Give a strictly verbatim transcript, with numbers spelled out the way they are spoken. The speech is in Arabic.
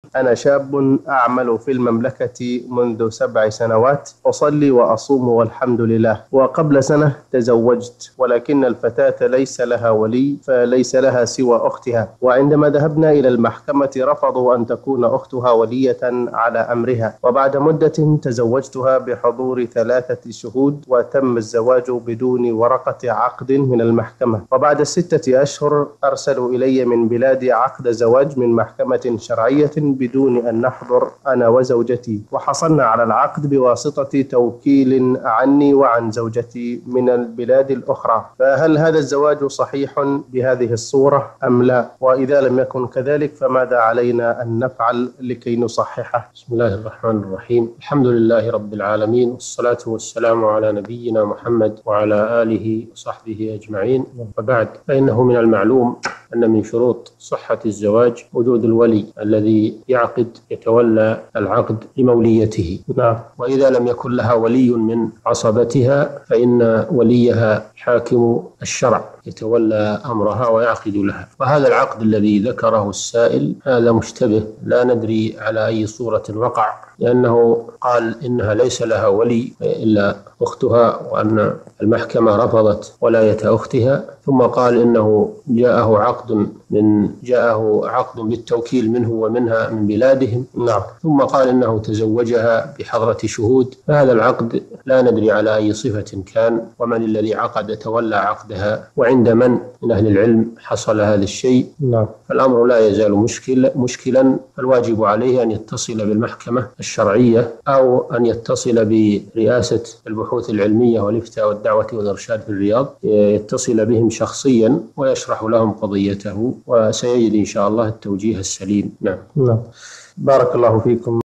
أنا شاب أعمل في المملكة منذ سبع سنوات، أصلي وأصوم والحمد لله، وقبل سنة تزوجت، ولكن الفتاة ليس لها ولي، فليس لها سوى أختها، وعندما ذهبنا إلى المحكمة رفضوا أن تكون أختها ولية على أمرها، وبعد مدة تزوجتها بحضور ثلاثة شهود، وتم الزواج بدون ورقة عقد من المحكمة. وبعد ستة أشهر أرسلوا إلي من بلادي عقد زواج من محكمة شرعية بدون أن نحضر أنا وزوجتي، وحصلنا على العقد بواسطة توكيل عني وعن زوجتي من البلاد الأخرى. فهل هذا الزواج صحيح بهذه الصورة أم لا؟ وإذا لم يكن كذلك فماذا علينا أن نفعل لكي نصححه؟ بسم الله الرحمن الرحيم. الحمد لله رب العالمين، والصلاة والسلام على نبينا محمد وعلى آله وصحبه أجمعين، وبعد، فإنه من المعلوم أن من شروط صحة الزواج وجود الولي الذي يعقد يتولى العقد لموليته. نعم. وإذا لم يكن لها ولي من عصبتها فإن وليها حاكم الشرع يتولى أمرها ويعقد لها. وهذا العقد الذي ذكره السائل هذا مشتبه، لا ندري على أي صورة وقع، لأنه قال إنها ليس لها ولي إلا أختها، وأن المحكمة رفضت ولاية أختها، ثم قال إنه جاءه عقد من جاءه عقد بالتوكيل منه ومنها من بلادهم. نعم. ثم قال إنه تزوجها بحضرة شهود، فهذا العقد لا ندري على أي صفة كان، ومن الذي عقد تولى عقدها، وعند من من أهل العلم حصل هذا الشيء. نعم. فالأمر لا يزال مشكل مشكلا، فالواجب عليه أن يتصل بالمحكمة الشرعية أو أن يتصل برئاسة البحوث العلمية والإفتاء والدعوة والإرشاد في الرياض، يتصل بهم شخصيا ويشرح لهم قضيته، وسيجد إن شاء الله التوجيه السليم. نعم. نعم. بارك الله فيكم.